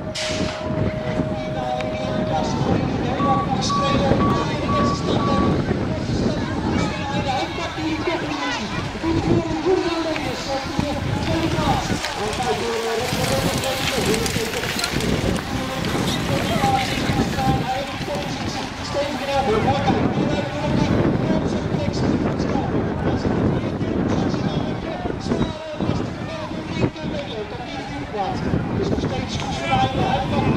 Dus nog steeds goed verrijden, hij pakt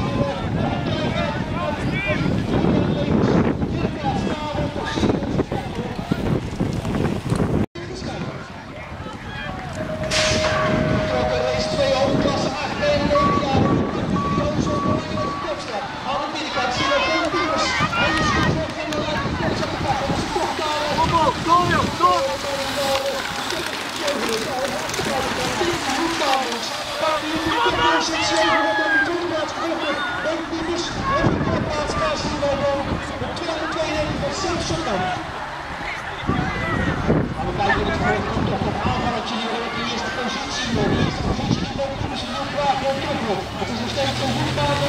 race 2 hoofdklasse 8 en 9 jaar. Koos op de kopstraat. Aan de binnenkant zien we veel piepers. Hij is goed van de kopstraat te pakken. Dat is toch daar. Kom op, door joh, door! Het is nog steeds een goed baan.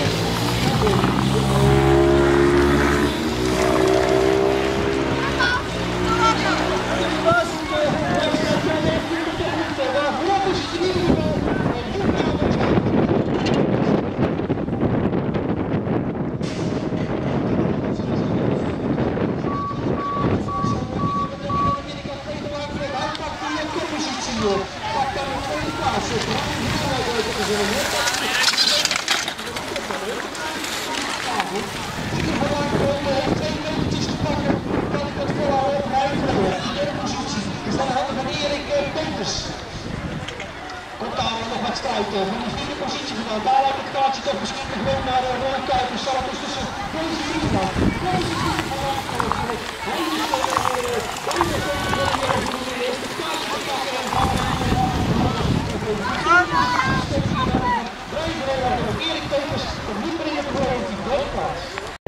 Komt daar nog wat strijd van die vierde positie vandaan. Daar lijkt het kaartje toch misschien gewoon naar de Ron Kuipers. Zal het dus tussen deze vier van. Deze vier van. Hij is de eerste kaartje te pakken en van Erik Peters komt niet meer in de bewoning die doodplaats.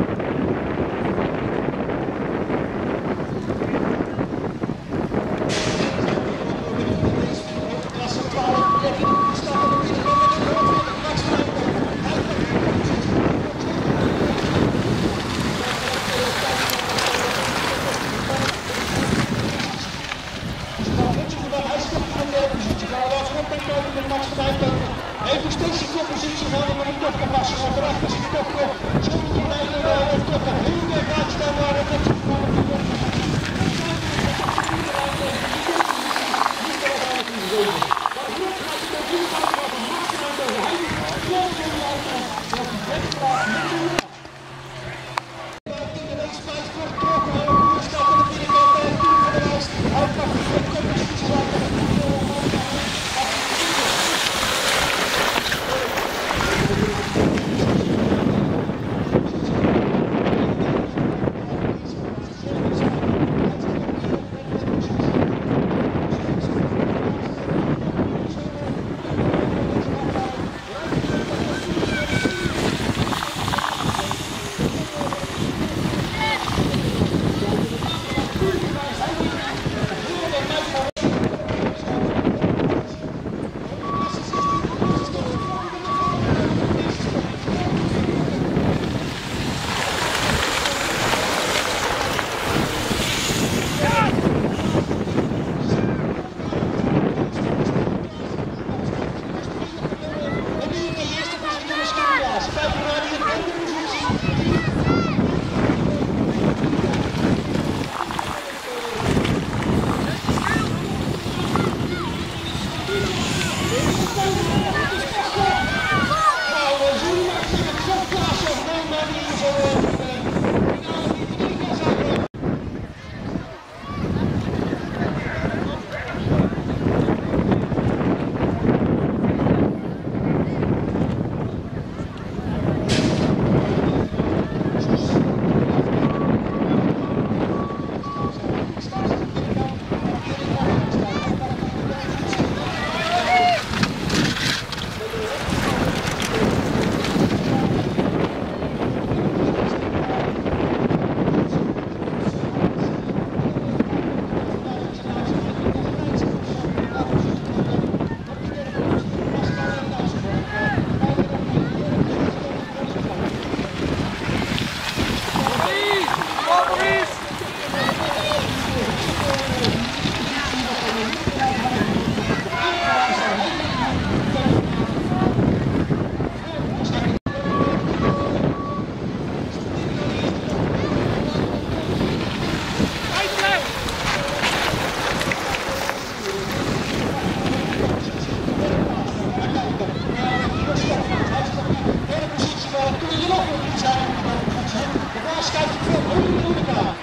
Even steeds die koppositie houden, maar die kop kan passen. Want erachter zit de kop nog. Zo moet je rijden, het kop kan heel ver gaat staan, maar het is de derde plaats. Gaan kijken. Christophe, hij is nog niet in de derde positie, maar toen je nog een zijn. De baas kijkt veel heel moeilijk aan.